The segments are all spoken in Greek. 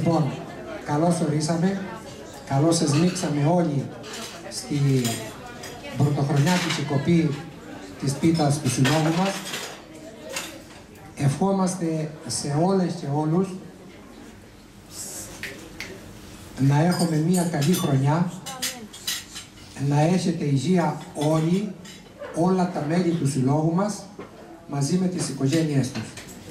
Λοιπόν, καλώς ορίσαμε, καλώς σας μίξαμε όλοι στη πρωτοχρονιάτικη κοπή της πίτας του συλλόγου μας. Ευχόμαστε σε όλες και όλους να έχουμε μια καλή χρονιά, να έχετε υγεία όλοι, όλα τα μέλη του συλλόγου μας, μαζί με τις οικογένειές τους.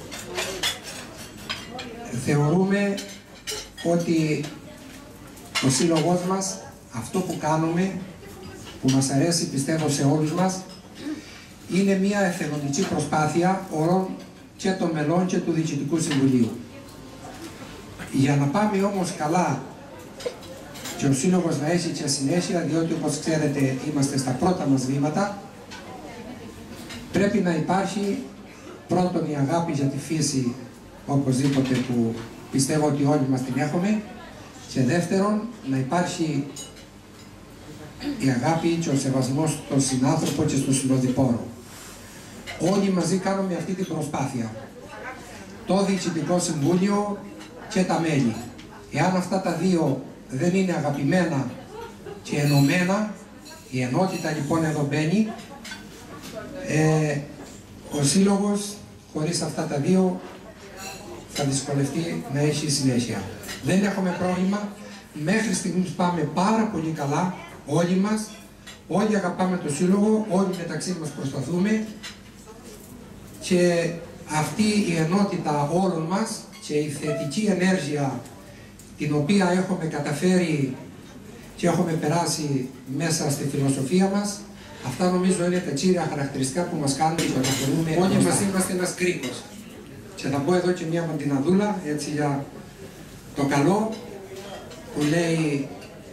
Θεωρούμε ότι ο σύλλογός μας, αυτό που κάνουμε, που μας αρέσει πιστεύω σε όλους μας, είναι μια εθελοντική προσπάθεια όλων και των μελών και του Διοικητικού Συμβουλίου. Για να πάμε όμως καλά και ο σύλλογος να έχει και συνέχεια, διότι όπως ξέρετε είμαστε στα πρώτα μας βήματα, πρέπει να υπάρχει πρώτον η αγάπη για τη φύση, οπωσδήποτε, που πιστεύω ότι όλοι μας την έχουμε, και δεύτερον να υπάρχει η αγάπη και ο σεβασμός στον συνάνθρωπο και στον συνοδοιπόρο. Όλοι μαζί κάνουμε αυτή την προσπάθεια. Το Διοικητικό Συμβούλιο και τα μέλη. Εάν αυτά τα δύο δεν είναι αγαπημένα και ενωμένα, η ενότητα λοιπόν εδώ μπαίνει, ο σύλλογος χωρίς αυτά τα δύο θα δυσκολευτεί να έχει συνέχεια. Δεν έχουμε πρόβλημα, μέχρι στιγμής πάμε πάρα πολύ καλά, όλοι μας, όλοι αγαπάμε το σύλλογο, όλοι μεταξύ μας προσπαθούμε, και αυτή η ενότητα όλων μας και η θετική ενέργεια την οποία έχουμε καταφέρει και έχουμε περάσει μέσα στη φιλοσοφία μας, αυτά νομίζω είναι τα κύρια χαρακτηριστικά που μας κάνουν και προχωρούμε. Όλοι μας είμαστε ένας κρίκος. Και θα πω εδώ και μια μαντιναδούλα, έτσι για το καλό, που λέει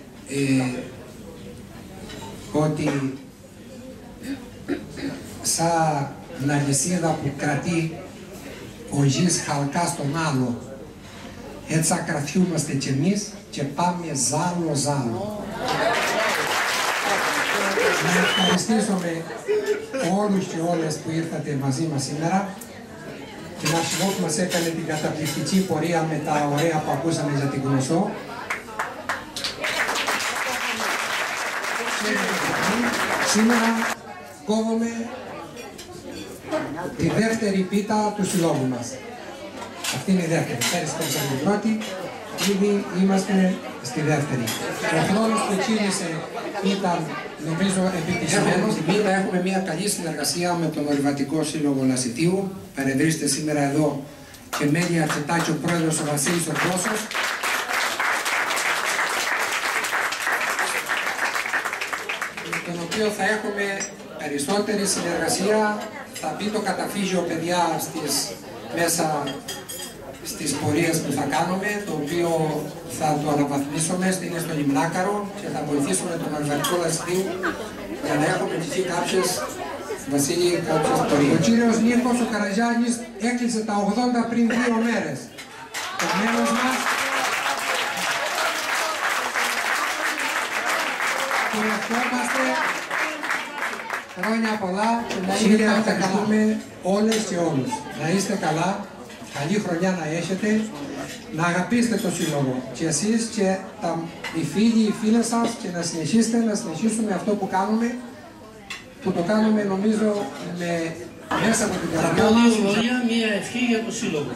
ότι σαν αλυσίδα που κρατεί ο γης χαλκά στον άλλο, έτσι ακρατιούμαστε κι εμείς και πάμε ζάλο-ζάλο. Να ευχαριστήσουμε όλους και όλες που ήρθατε μαζί μας σήμερα, την αρχηγό που μας έκανε την καταπληκτική πορεία με τα ωραία που ακούσαμε για την Γνωσό. Σήμερα κόβουμε τη δεύτερη πίτα του συλλόγου μας. Αυτή είναι η δεύτερη. Πέρυσι κόψαμε την πρώτη, ήδη είμαστε στη δεύτερη. Ο χρόνος που κίνησε ήταν νομίζω επιτυχημένος. Στην πίτα έχουμε μια καλή συνεργασία με τον Ορειβατικό Σύλλογο Λασιτίου. Παρεδρίστε σήμερα εδώ και μέλη αρκετά και ο πρόεδρος ο Βασίλης ο Πρόσος. Με τον οποίο θα έχουμε περισσότερη συνεργασία. Θα μπει το καταφύγιο παιδιά μέσα στις πορείες που θα κάνουμε, το οποίο θα το αναβαθμίσουμε, είναι στο Λιμνάκαρο, και θα βοηθήσουμε τον Ορειβατικό Λασιτίου για να έχουμε εκεί κάποιες, Βασίλη, κάποιες πορείες. Ο κύριος Νίκος ο Καραγιάννης έκλεισε τα 80 πριν 2 μέρες. Το μέλος μας και ευχόμαστε χρόνια πολλά και να είστε καλά όλες και όλους. Να είστε καλά, καλή χρονιά να έχετε, να αγαπήσετε το σύλλογο και εσείς και οι φίλοι, οι φίλες σας, και να συνεχίσουμε αυτό που κάνουμε, που το κάνουμε νομίζω μέσα από την καρδιά μας. Δύο λόγια, μία ευχή για το σύλλογο.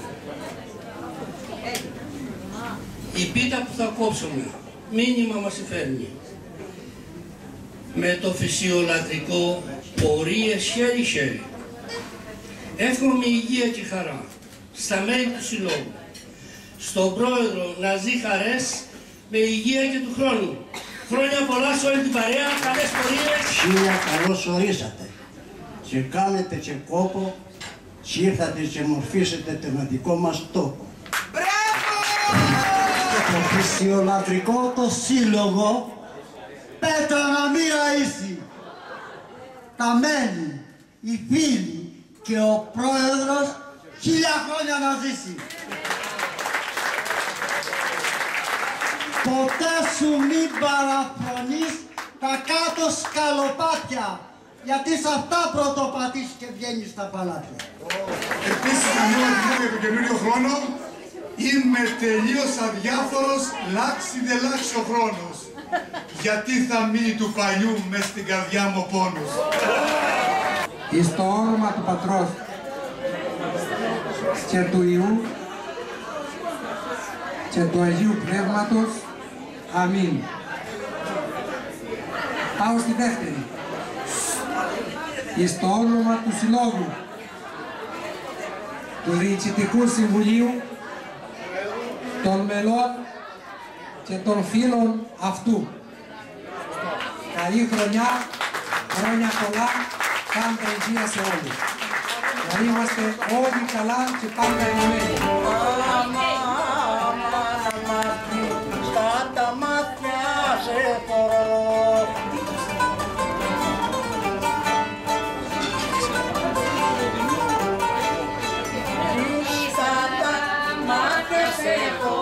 Η πίτα που θα κόψουμε, μήνυμα μας φέρνει. Με το φυσιολατρικό πορείες χέρι-χέρι. Εύχομαι υγεία και χαρά στα μέλη του συλλόγου. Στον πρόεδρο να ζει χαρές με υγεία και του χρόνου. Χρόνια πολλά σε όλη την παρέα, καλές πορείες. Χίλια καλώς ορίσατε και κάνετε και κόπο και ήρθατε και μορφήσετε τον δικό μας τόπο. Το φυσιολατρικό το σύλλογο πέτρα να μην ραΐσει. Τα μέλη, οι φίλοι και ο πρόεδρος 1000 χρόνια να ζήσει. Ποτέ σου μην παραφρονείς τα κάτω σκαλοπάτια, γιατί σε αυτά πρωτοπατείς και βγαίνεις στα παλάτια. Επίσης, να μιλάμε για τον καινούριο χρόνο, Είμαι τελείως αδιάφορος, λάξει δε λάξει ο χρόνος. Γιατί θα μείνει του παλιού μες στην καρδιά μου ο πόνος. Εις το όνομα του Πατρός και του Υιού και του Αγίου Πνεύματος. Αμήν. Πάω στη δεύτερη. Εις το όνομα του Συλλόγου, του Διοικητικού Συμβουλίου, των μελών και των φίλων αυτού. Καλή χρονιά, χρόνια πολλά, πάντα υγεία σε όλους. Να είμαστε όλοι καλά και πάντα ενωμένοι. Στα τα μάτια σε φορώ. Στα τα μάτια σε φορώ.